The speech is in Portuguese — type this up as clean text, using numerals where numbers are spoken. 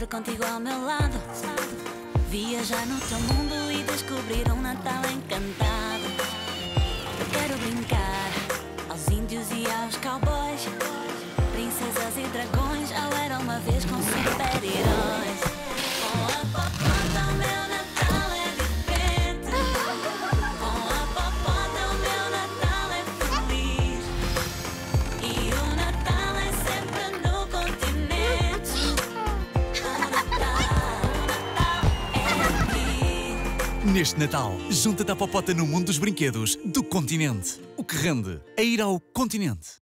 sempre contigo ao meu lado. Viajar no teu mundo e descobrir um Natal encantado. Quero brincar aos índios e aos cowboys, princesas e dragões, eu era uma vez com super-heróis. Com a Popota o meu Natal é diferente. Com a Popota o meu Natal é feliz. E o Natal é sempre no continente. O Natal é aqui. Neste Natal, junta-te à Popota no mundo dos brinquedos do Continente. O que rende é ir ao Continente.